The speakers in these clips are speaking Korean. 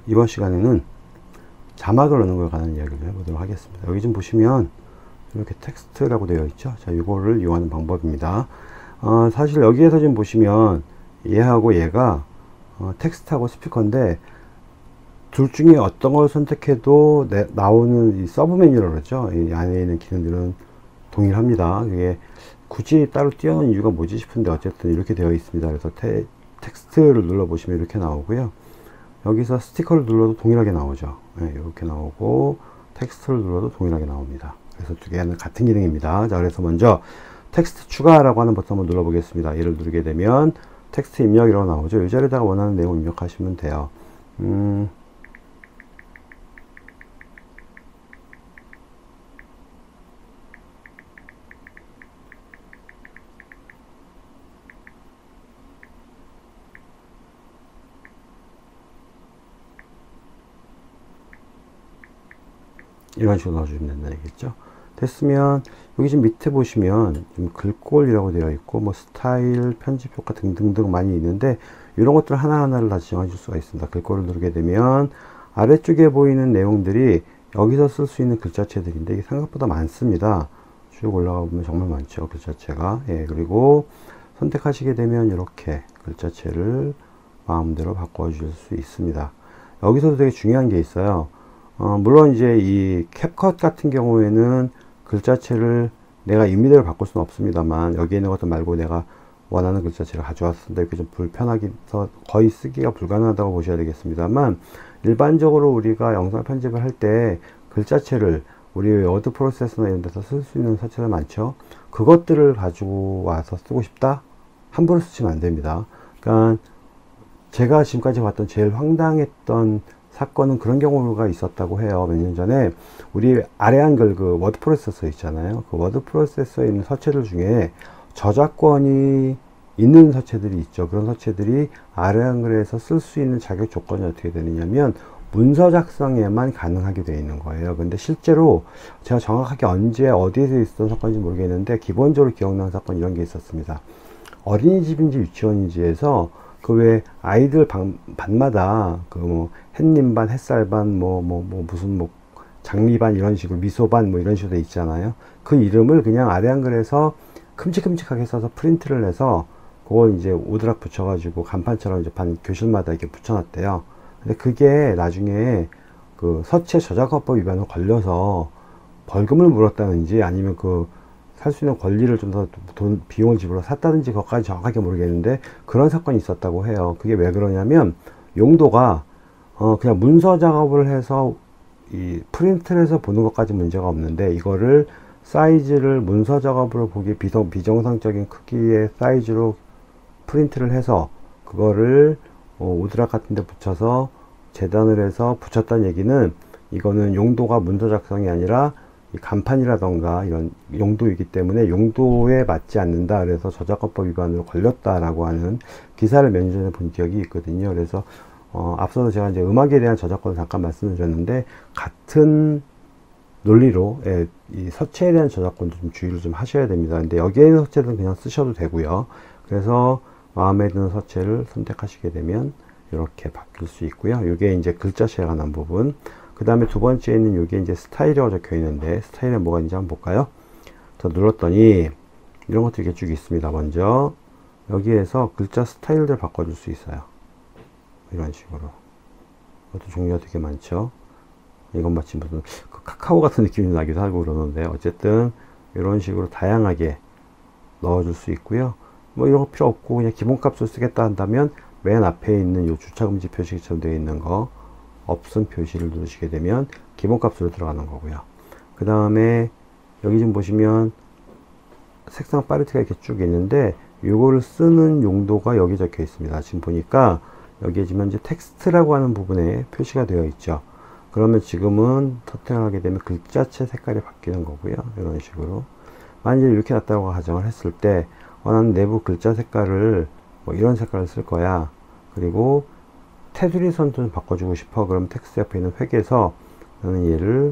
이번 시간에는 자막을 넣는 걸 관한 이야기를 해보도록 하겠습니다. 여기 좀 보시면 이렇게 텍스트라고 되어 있죠. 자, 이거를 이용하는 방법입니다. 사실 여기에서 지금 보시면 얘하고 얘가 텍스트하고 스피커인데 둘 중에 어떤 걸 선택해도 나오는 이 서브 메뉴라고 그러죠. 이 안에 있는 기능들은 동일합니다. 이게 굳이 따로 띄워놓은 이유가 뭐지 싶은데 어쨌든 이렇게 되어 있습니다. 그래서 텍스트를 눌러보시면 이렇게 나오고요. 여기서 스티커를 눌러도 동일하게 나오죠. 네, 이렇게 나오고 텍스트를 눌러도 동일하게 나옵니다. 그래서 두 개는 같은 기능입니다. 자, 그래서 먼저 텍스트 추가라고 하는 버튼 한번 눌러보겠습니다. 얘를 누르게 되면 텍스트 입력이라고 나오죠. 이 자리에다가 원하는 내용 입력하시면 돼요. 이런 식으로 넣어주면 된다는 얘기죠. 됐으면 여기 지금 밑에 보시면 지금 글꼴이라고 되어 있고 뭐 스타일, 편집 효과 등등등 많이 있는데 이런 것들 하나하나를 다 지정해 줄 수가 있습니다. 글꼴을 누르게 되면 아래쪽에 보이는 내용들이 여기서 쓸 수 있는 글자체들인데 이게 생각보다 많습니다. 쭉 올라가 보면 정말 많죠. 글자체가. 예, 그리고 선택하시게 되면 이렇게 글자체를 마음대로 바꿔 주실 수 있습니다. 여기서도 되게 중요한 게 있어요. 물론 이제 이 캡컷 같은 경우에는 글자체를 내가 임의대로 바꿀 수는 없습니다만 여기 있는 것들 말고 내가 원하는 글자체를 가져왔습니다. 이렇게 좀 불편하게 해서 거의 쓰기가 불가능하다고 보셔야 되겠습니다만 일반적으로 우리가 영상 편집을 할 때 글자체를 우리 워드 프로세서나 이런 데서 쓸 수 있는 서체들 많죠. 그것들을 가지고 와서 쓰고 싶다? 함부로 쓰시면 안 됩니다. 그러니까 제가 지금까지 봤던 제일 황당했던 사건은 그런 경우가 있었다고 해요. 몇 년 전에 우리 아래 한글 그 워드 프로세서 있잖아요. 그 워드 프로세서에 있는 서체들 중에 저작권이 있는 서체들이 있죠. 그런 서체들이 아래 한글에서 쓸 수 있는 자격 조건이 어떻게 되느냐면 문서 작성에만 가능하게 되어 있는 거예요. 근데 실제로 제가 정확하게 언제 어디에서 있었던 사건인지 모르겠는데 기본적으로 기억나는 사건 이런 게 있었습니다. 어린이집인지 유치원인지에서 그 외 아이들 반마다 그 뭐 햇님반, 햇살반, 무슨 뭐 장미반 이런 식으로 미소반 뭐 이런 식으로 돼 있잖아요. 그 이름을 그냥 아래 한글에서 큼직큼직하게 써서 프린트를 해서 그걸 이제 오드락 붙여가지고 간판처럼 이제 교실마다 이렇게 붙여놨대요. 근데 그게 나중에 그 서체 저작권법 위반으로 걸려서 벌금을 물었다든지 아니면 그 살 수 있는 권리를 좀 더 비용을 지불해서 샀다든지 그것까지 정확하게 모르겠는데 그런 사건이 있었다고 해요. 그게 왜 그러냐면 용도가 그냥 문서 작업을 해서 이 프린트를 해서 보는 것까지 문제가 없는데 이거를 사이즈를 문서 작업으로 보기 비정상적인 크기의 사이즈로 프린트를 해서 그거를 오드락 같은 데 붙여서 재단을 해서 붙였다는 얘기는 이거는 용도가 문서 작성이 아니라 이 간판이라던가 이런 용도이기 때문에 용도에 맞지 않는다. 그래서 저작권법 위반으로 걸렸다라고 하는 기사를 몇 년 전에 본 기억이 있거든요. 그래서 앞서서 제가 이제 음악에 대한 저작권을 잠깐 말씀을 드렸는데 같은 논리로 이 서체에 대한 저작권도 좀 주의를 좀 하셔야 됩니다. 근데 여기에 있는 서체는 그냥 쓰셔도 되고요. 그래서 마음에 드는 서체를 선택하시게 되면 이렇게 바뀔 수 있고요. 이게 이제 글자체에 관한 부분. 그 다음에 두 번째 있는 이게 이제 스타일이라고 적혀 있는데 스타일에 뭐가 있는지 한번 볼까요? 자, 눌렀더니 이런 것들이 이렇게 쭉 있습니다. 먼저 여기에서 글자 스타일들 바꿔줄 수 있어요. 이런 식으로. 이것도 종류가 되게 많죠. 이건 마치 무슨 그 카카오 같은 느낌이 나기도 하고 그러는데 어쨌든 이런 식으로 다양하게 넣어줄 수 있고요. 뭐 이런 거 필요 없고 그냥 기본값을 쓰겠다 한다면 맨 앞에 있는 요 주차금지 표시처럼 되어 있는 거 없음 표시를 누르시게 되면 기본값으로 들어가는 거고요. 그 다음에 여기 좀 보시면 색상 팔레트가 이렇게 쭉 있는데 이거를 쓰는 용도가 여기 적혀 있습니다. 지금 보니까 여기에 지금 이제 텍스트라고 하는 부분에 표시가 되어 있죠. 그러면 지금은 터팅을 하게 되면 글자체 색깔이 바뀌는 거고요. 이런 식으로 만약에 이렇게 놨다고 가정을 했을 때 원하는 내부 글자 색깔을 뭐 이런 색깔을 쓸 거야. 그리고 테두리 선도 좀 바꿔주고 싶어. 그럼 텍스트 옆에 있는 획에서 나는 얘를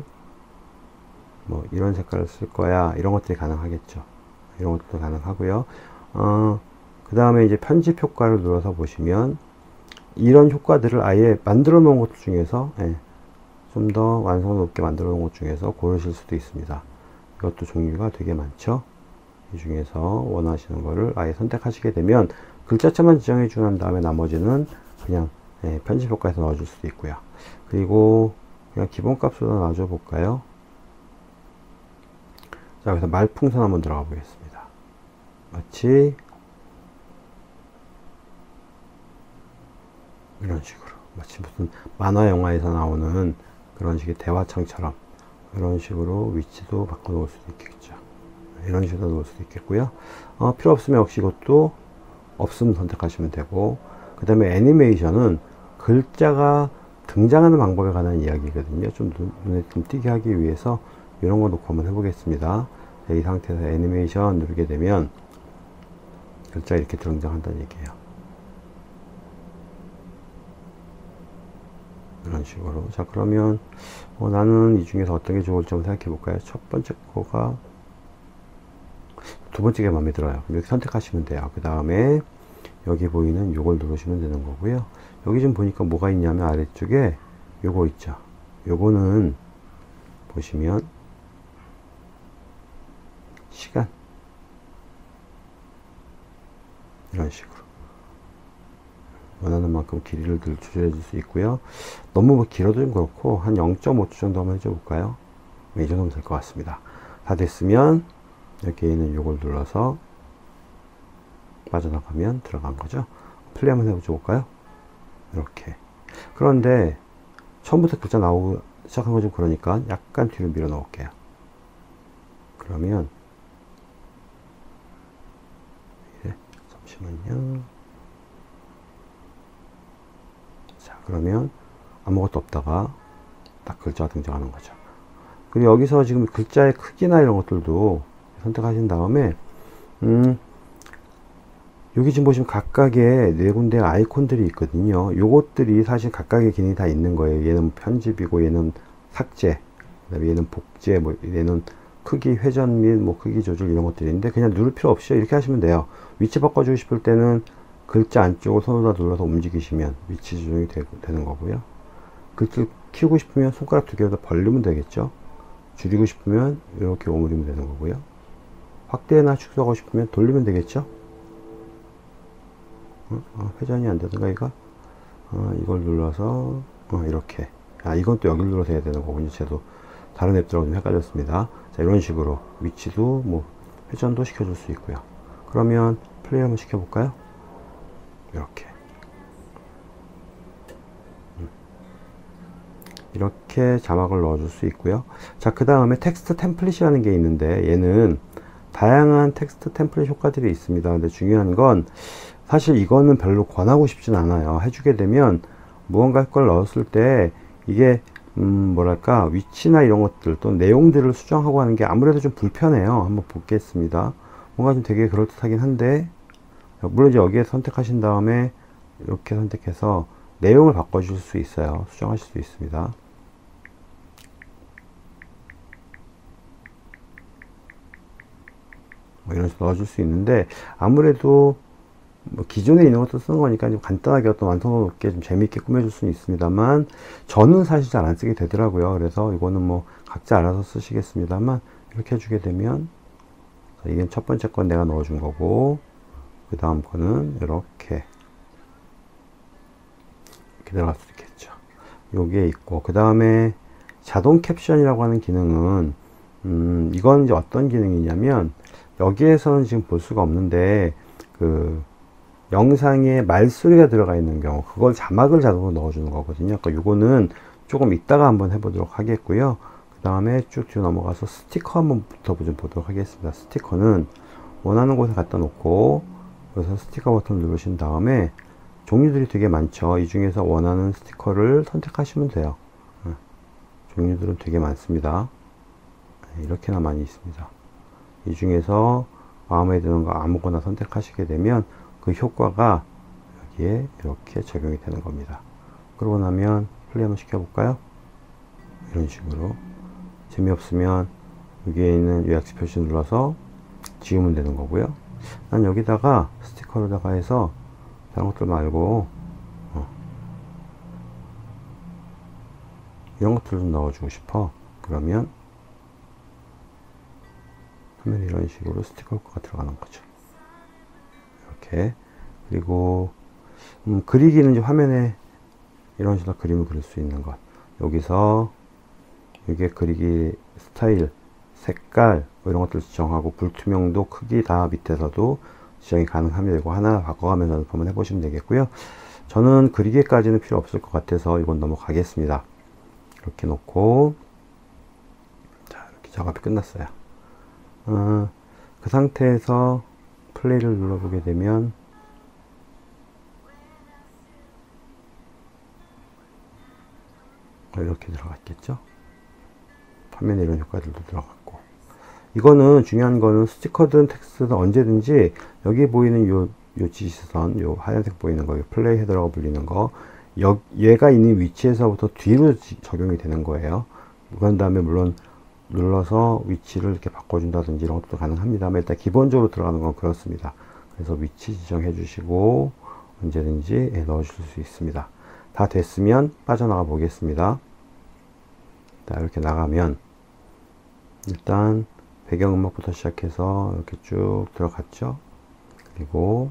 뭐 이런 색깔을 쓸 거야. 이런 것들이 가능하겠죠. 이런 것도 가능하고요. 그 다음에 이제 편집 효과를 눌러서 보시면 이런 효과들을 아예 만들어 놓은 것 중에서 좀 더 완성 높게 만들어 놓은 것 중에서 고르실 수도 있습니다. 이것도 종류가 되게 많죠. 이 중에서 원하시는 거를 아예 선택하시게 되면 글자체만 지정해 준 다음에 나머지는 그냥 편집 효과에서 넣어줄 수도 있고요. 그리고 그냥 기본값으로 놔줘 볼까요? 자, 그래서 말풍선 한번 들어가 보겠습니다. 마치 이런 식으로, 마치 무슨 만화 영화에서 나오는 그런 식의 대화창처럼 이런 식으로 위치도 바꿔 놓을 수도 있겠죠. 이런 식으로 놓을 수도 있겠고요. 필요 없으면 역시 이것도 없음 선택하시면 되고, 그 다음에 애니메이션은 글자가 등장하는 방법에 관한 이야기거든요. 좀 눈에 좀 띄게 하기 위해서 이런 거 놓고 한번 해보겠습니다. 이 상태에서 애니메이션 누르게 되면 글자가 이렇게 등장한다는 얘기예요. 이런 식으로. 자, 그러면 나는 이 중에서 어떤 게 좋을지 한번 생각해 볼까요? 첫 번째 거가 두 번째가 마음에 들어요. 이렇게 선택하시면 돼요. 그 다음에 여기 보이는 요걸 누르시면 되는 거고요. 여기 좀 보니까 뭐가 있냐면 아래쪽에 요거 있죠. 요거는 보시면 시간, 이런 식으로 원하는 만큼 길이를 조절해 줄 수 있고요. 너무 길어도 좀 그렇고 한 0.5초 정도 한번 해줘 볼까요? 이 정도면 될 것 같습니다. 다 됐으면 여기에 있는 요걸 눌러서 빠져나가면 들어간 거죠. 플레이 한번 해줘 볼까요? 이렇게. 그런데 처음부터 글자 나오고 시작한 거 좀 그러니까 약간 뒤로 밀어 넣을게요. 그러면 잠시만요. 자, 그러면 아무것도 없다가 딱 글자가 등장하는 거죠. 그리고 여기서 지금 글자의 크기나 이런 것들도 선택하신 다음에 여기 지금 보시면 각각의 네 군데 아이콘들이 있거든요. 요것들이 사실 각각의 기능이 다 있는 거예요. 얘는 편집이고, 얘는 삭제, 그다음에 얘는 복제, 뭐 얘는 크기 회전 및 뭐 크기 조절 이런 것들이 있는데, 그냥 누를 필요 없이 이렇게 하시면 돼요. 위치 바꿔주고 싶을 때는 글자 안쪽을 손으로 눌러서 움직이시면 위치 조정이 되는 거고요. 글자를 키우고 싶으면 손가락 두 개를 더 벌리면 되겠죠. 줄이고 싶으면 이렇게 오므리면 되는 거고요. 확대나 축소하고 싶으면 돌리면 되겠죠. 회전이 안 되던가 이거? 이걸 눌러서 이렇게. 이건 또 여기를 눌러서 해야 되는 거군요. 저도 다른 앱들하고 좀 헷갈렸습니다. 자, 이런 식으로 위치도 뭐 회전도 시켜줄 수 있고요. 그러면 플레이 한번 시켜볼까요? 이렇게. 이렇게 자막을 넣어줄 수 있고요. 자, 그 다음에 텍스트 템플릿이라는 게 있는데, 얘는 다양한 텍스트 템플릿 효과들이 있습니다. 근데 중요한 건 사실 이거는 별로 권하고 싶진 않아요. 해주게 되면 무언가 걸 넣었을 때 이게 뭐랄까 위치나 이런 것들 또 내용들을 수정하고 하는 게 아무래도 좀 불편해요. 한번 보겠습니다. 뭔가 좀 되게 그럴듯하긴 한데, 물론 이제 여기에 선택하신 다음에 이렇게 선택해서 내용을 바꿔줄 수 있어요. 수정하실 수 있습니다. 뭐 이런 식으로 넣어줄 수 있는데, 아무래도 뭐 기존에 있는 것도 쓰는 거니까 좀 간단하게 어떤 완성도 높게 좀 재미있게 꾸며줄 수는 있습니다만, 저는 사실 잘 안 쓰게 되더라고요. 그래서 이거는 뭐 각자 알아서 쓰시겠습니다만, 이렇게 해주게 되면, 이게 첫 번째 건 내가 넣어준 거고, 그 다음 거는 이렇게 들어갈 수 있겠죠. 요게 있고, 그 다음에 자동 캡션이라고 하는 기능은 이건 이제 어떤 기능이냐면, 여기에서는 지금 볼 수가 없는데 그 영상에 말소리가 들어가 있는 경우, 그걸 자막을 자동으로 넣어주는 거거든요. 그러니까 요거는 조금 이따가 한번 해보도록 하겠고요. 그 다음에 쭉 뒤로 넘어가서 스티커 한번부터 좀 보도록 하겠습니다. 스티커는 원하는 곳에 갖다 놓고 여기서 스티커 버튼을 누르신 다음에 종류들이 되게 많죠. 이 중에서 원하는 스티커를 선택하시면 돼요. 종류들은 되게 많습니다. 이렇게나 많이 있습니다. 이 중에서 마음에 드는 거 아무거나 선택하시게 되면 그 효과가 여기에 이렇게 적용이 되는 겁니다. 그러고 나면 플레이 한번 시켜볼까요? 이런 식으로. 재미없으면 여기에 있는 요약시 표시 눌러서 지우면 되는 거고요. 난 여기다가 스티커로다가 해서 다른 것들 말고 이런 것들을 좀 넣어주고 싶어. 그러면 화면에 이런 식으로 스티커 효과가 들어가는 거죠. 이렇게. 그리고 그리기는 이제 화면에 이런 식으로 그림을 그릴 수 있는 것. 여기서 이게 그리기 스타일, 색깔 뭐 이런 것들 지정하고 불투명도, 크기 다 밑에서도 지정이 가능합니다. 이거 하나 바꿔가면서 한번 해보시면 되겠고요. 저는 그리기까지는 필요 없을 것 같아서 이건 넘어가겠습니다. 이렇게 놓고, 자, 이렇게 작업이 끝났어요. 그 상태에서 플레이를 눌러보게 되면 이렇게 들어갔겠죠. 화면에 이런 효과들도 들어갔고, 이거는 중요한 거는 스티커든 텍스트든 언제든지 여기 보이는 요 지시선, 요 하얀색 보이는 거, 플레이 헤더라고 불리는 거, 얘가 있는 위치에서부터 뒤로 적용이 되는 거예요. 그런 다음에 물론 눌러서 위치를 이렇게 바꿔준다든지 이런 것도 가능합니다만 일단 기본적으로 들어가는 건 그렇습니다. 그래서 위치 지정해 주시고 언제든지 넣어주실 수 있습니다. 다 됐으면 빠져나가 보겠습니다. 자, 이렇게 나가면 일단 배경음악부터 시작해서 이렇게 쭉 들어갔죠. 그리고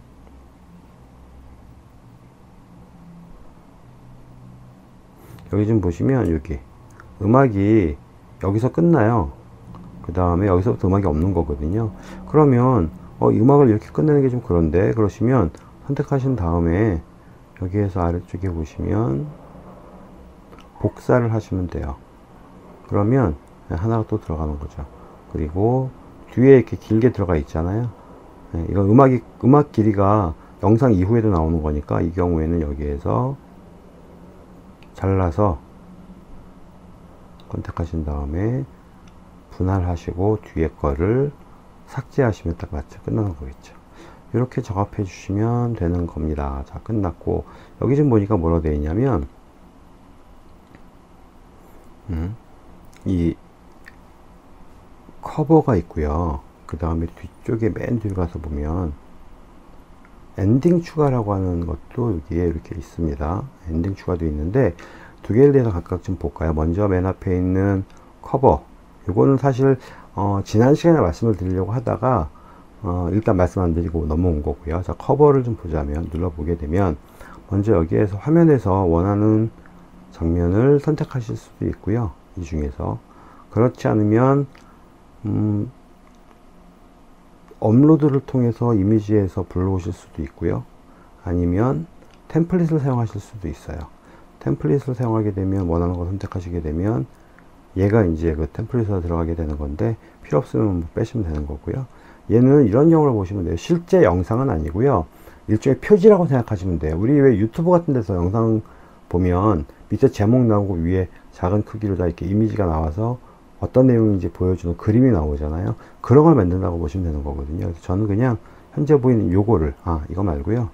여기 좀 보시면 여기 음악이 여기서 끝나요. 그 다음에 여기서부터 음악이 없는 거거든요. 그러면 이 음악을 이렇게 끝내는 게 좀 그런데, 그러시면 선택하신 다음에 여기에서 아래쪽에 보시면 복사를 하시면 돼요. 그러면 하나가 또 들어가는 거죠. 그리고 뒤에 이렇게 길게 들어가 있잖아요. 이건 음악 길이가 영상 이후에도 나오는 거니까 이 경우에는 여기에서 잘라서 선택하신 다음에 분할하시고 뒤에 거를 삭제하시면 딱 맞죠. 끝나는 거겠죠. 이렇게 작업해 주시면 되는 겁니다. 자, 끝났고 여기 좀 보니까 뭐라고 되어 있냐면 이 커버가 있고요. 그 다음에 뒤쪽에 맨 뒤로 가서 보면 엔딩 추가라고 하는 것도 여기에 이렇게 있습니다. 엔딩 추가도 있는데 두 개에 대해서 각각 좀 볼까요? 먼저 맨 앞에 있는 커버, 이거는 사실 지난 시간에 말씀을 드리려고 하다가 일단 말씀 안 드리고 넘어온 거고요. 자, 커버를 좀 보자면 눌러보게 되면 먼저 여기에서 화면에서 원하는 장면을 선택하실 수도 있고요. 이 중에서 그렇지 않으면 업로드를 통해서 이미지에서 불러오실 수도 있고요. 아니면 템플릿을 사용하실 수도 있어요. 템플릿을 사용하게 되면 원하는 거 선택하시게 되면 얘가 이제 그 템플릿에 들어가게 되는 건데 필요 없으면 빼시면 되는 거고요. 얘는 이런 경우를 보시면 돼요. 실제 영상은 아니고요. 일종의 표지라고 생각하시면 돼요. 우리 왜 유튜브 같은 데서 영상 보면 밑에 제목 나오고 위에 작은 크기로 다 이렇게 이미지가 나와서 어떤 내용인지 보여주는 그림이 나오잖아요. 그런 걸 만든다고 보시면 되는 거거든요. 그래서 저는 그냥 현재 보이는 요거를, 이거 말고요.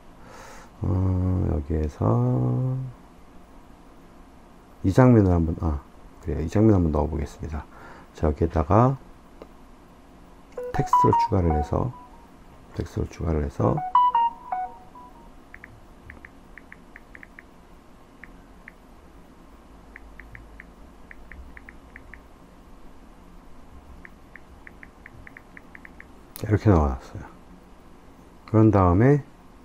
여기에서 이 장면을 한번, 그래요. 이 장면 한번 넣어 보겠습니다. 자, 여기에다가 텍스트를 추가를 해서 이렇게 나와놨어요. 그런 다음에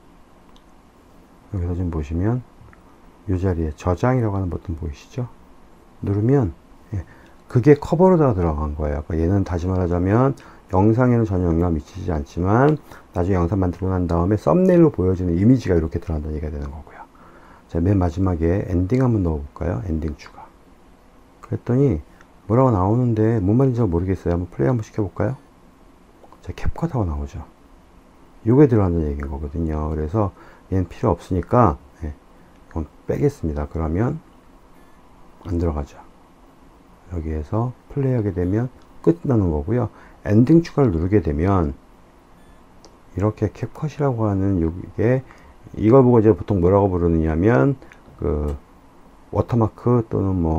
여기서 좀 보시면 이 자리에 저장이라고 하는 버튼 보이시죠? 누르면 그게 커버로 다 들어간 거예요. 그러니까 얘는 다시 말하자면 영상에는 전혀 영향을 미치지 않지만 나중에 영상 만들고 난 다음에 썸네일로 보여지는 이미지가 이렇게 들어간다는 얘기가 되는 거고요. 자, 맨 마지막에 엔딩 한번 넣어볼까요? 엔딩 추가. 그랬더니 뭐라고 나오는데 뭔 말인지 모르겠어요. 한번 플레이 한번 시켜볼까요? 자, 캡컷하고 나오죠. 요게 들어간다는 얘기인 거거든요. 그래서 얘는 필요 없으니까 이건 빼겠습니다. 그러면 안 들어가죠. 여기에서 플레이하게 되면 끝나는 거고요. 엔딩 추가를 누르게 되면 이렇게 캡컷이라고 하는 이걸 보고 이제 보통 뭐라고 부르느냐면 그 워터마크 또는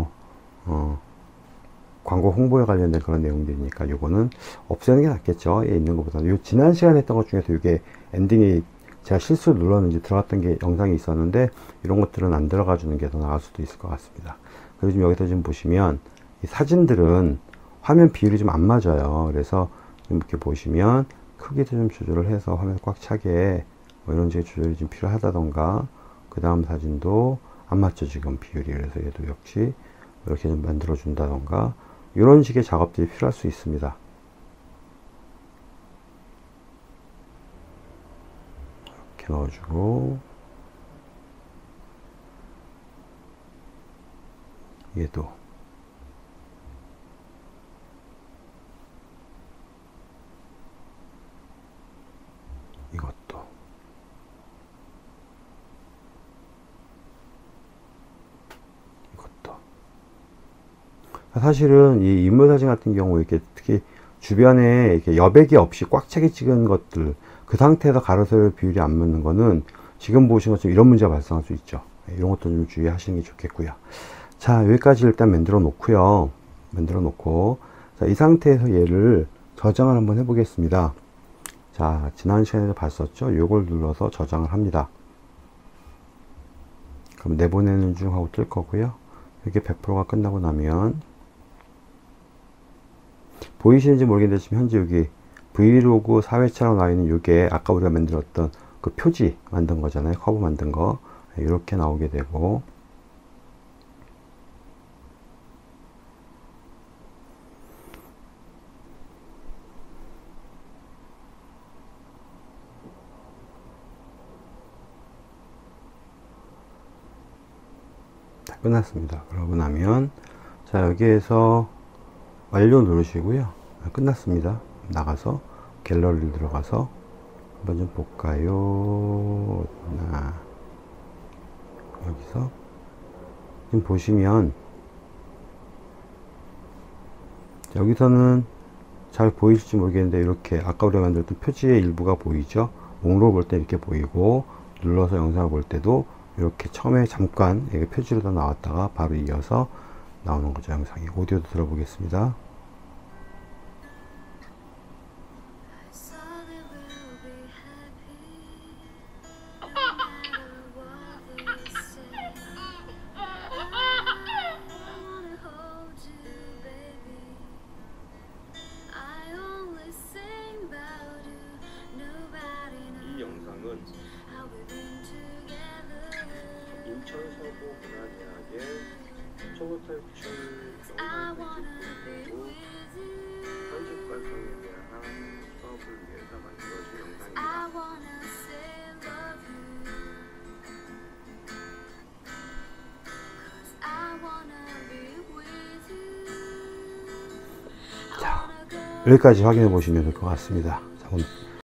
광고 홍보에 관련된 그런 내용들이니까 요거는 없애는 게 낫겠죠. 얘 있는 것보다는. 요 지난 시간에 했던 것 중에서 이게 엔딩이 제가 실수로 눌렀는지 들어갔던 게 영상이 있었는데 이런 것들은 안 들어가 주는 게 더 나을 수도 있을 것 같습니다. 그리고 지금 여기서 지금 보시면 이 사진들은 화면 비율이 좀 안 맞아요. 그래서 이렇게 보시면 크기도 좀 조절을 해서 화면 꽉 차게 뭐 이런 식의 조절이 좀 필요하다던가, 그 다음 사진도 안 맞죠 지금 비율이. 그래서 얘도 역시 이렇게 좀 만들어 준다던가, 이런 식의 작업들이 필요할 수 있습니다. 이렇게 넣어주고, 얘도 이것도 이것도. 사실은 이 인물 사진 같은 경우 이렇게 특히 주변에 이렇게 여백이 없이 꽉 차게 찍은 것들, 그 상태에서 가로세로 비율이 안 맞는 거는 지금 보신 것처럼 이런 문제가 발생할 수 있죠. 이런 것도 좀 주의하시는 게 좋겠고요. 자, 여기까지 일단 만들어 놓고요. 만들어 놓고, 자, 이 상태에서 얘를 저장을 한번 해 보겠습니다. 자, 지난 시간에도 봤었죠. 요걸 눌러서 저장을 합니다. 그럼 내보내는 중 하고 뜰 거고요. 이게 100%가 끝나고 나면, 보이시는지 모르겠는데 지금 현재 여기 브이로그 4회차로 나와 있는 요게 아까 우리가 만들었던 그 표지 만든 거잖아요. 커브 만든 거. 이렇게 나오게 되고, 다 끝났습니다. 그러고 나면, 자, 여기에서 완료 누르시고요. 끝났습니다. 나가서 갤러리를 들어가서 한번 좀 볼까요? 여기서 지금 보시면, 여기서는 잘 보이실지 모르겠는데 이렇게 아까 우리가 만들었던 표지의 일부가 보이죠. 목록을 볼 때 이렇게 보이고, 눌러서 영상을 볼 때도 이렇게 처음에 잠깐 이게 표지로 다 나왔다가 바로 이어서 나오는 거죠. 영상이. 오디오도 들어보겠습니다. 이 영상은 인천 서부문화대학의 초보 탈출 영상 편집부고 편집 과정에 대한 수업을 위해서 만들어진 영상입니다. 자, 여기까지 확인해 보시면 될 것 같습니다. 자,